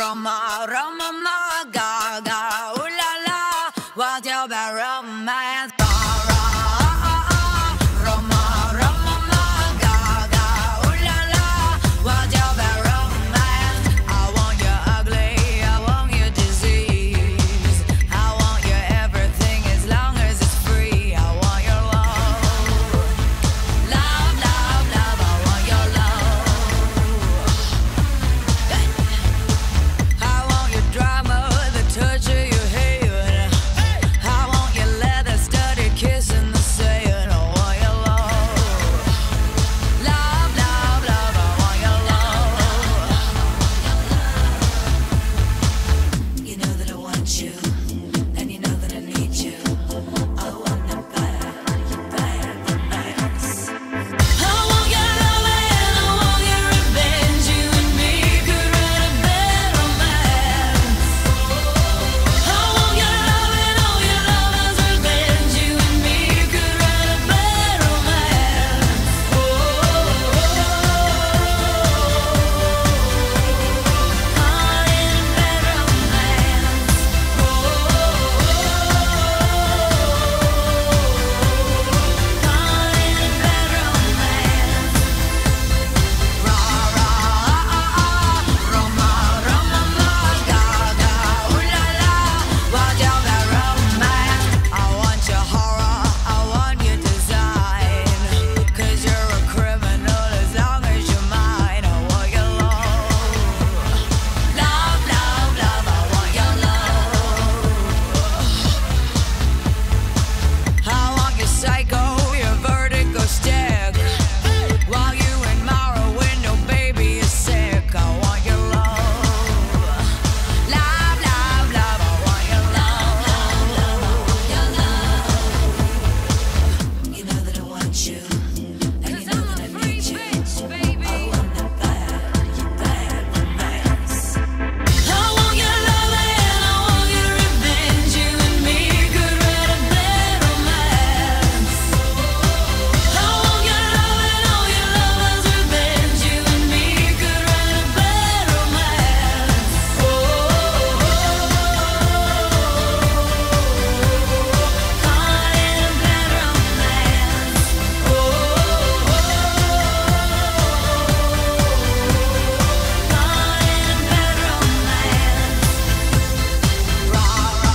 Roma, Roma, ma, ga, ooh la la, what's your bad romance? Roma, Roma, ma, ga, ooh la la, what's your bad romance? I want you ugly, I want you disease, I want you everything as long as it's free. I want your love, love, love, love. I want your love. I want your drama, the touch of your hair. I want your leather studded kiss in the sand. I want your love, love, love, love. I want your love. You know that I want you, and you know that I need you. I want it bad, bad, bad. I want your love and I want your revenge. You and me could write a bad romance. I want your love and all your lovers' revenge. You and me could write a bad romance. Caught in a bad romance. Caught in a bad romance. Ra ra Roma, Roma, ma, ga, ooh la la, what's your bad romance? I want your horror, I want your design, 'cause you're a criminal as long as you're mine. I want your love, love, love, love. I want your love. I want your psycho, your vertigo stick, while you in my window, baby, is sick. I want your love, love, love, love. I want your love, your love. You know that I want you, and you know that I need you. I want it bad, bad, bad. I want your love and I want your revenge. You and me could write a bad romance. I want your love and all your lovers' revenge. You and me could write a bad romance. Caught in a bad romance. Caught in a bad romance. Ra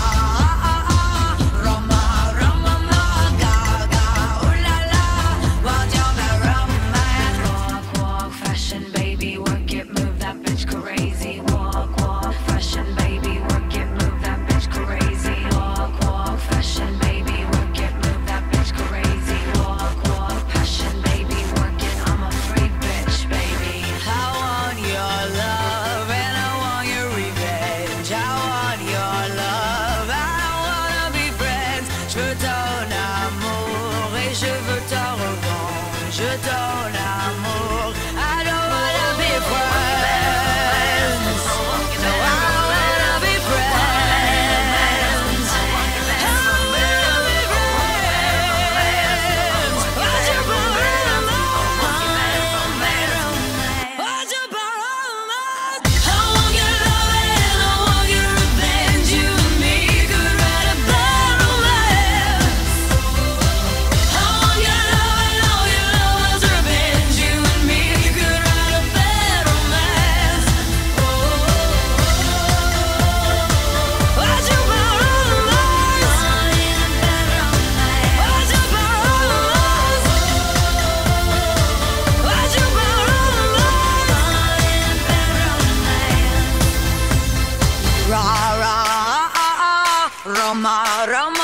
Roma, Roma, ma, ga, ooh la la, what's your bad romance? Walk, walk, fashion, baby, work it, move that bitch crazy. Walk, walk, fashion, baby, work it, move that bitch crazy. Walk, walk, fashion, baby, work it, move that bitch crazy. Walk, walk, passion, baby, work it. I'm a free bitch, baby. I want your love and I want your revenge. I want your love, I wanna be friends. Je veux ton amour et je veux ta revanche. Ton amour, I don't wanna be friends. No, I wanna be friends. I wanna be friends. What's your bad romance? What's your bad romance? I want your love and I want your revenge. You and me could write a bad romance. I want your love and all your lovers' revenge. You and me could write a bad romance. What's your bad romance? Caught in a bad romance. What's your bad romance? What's your bad romance? Caught in a bad romance. Ra Roma, Roma.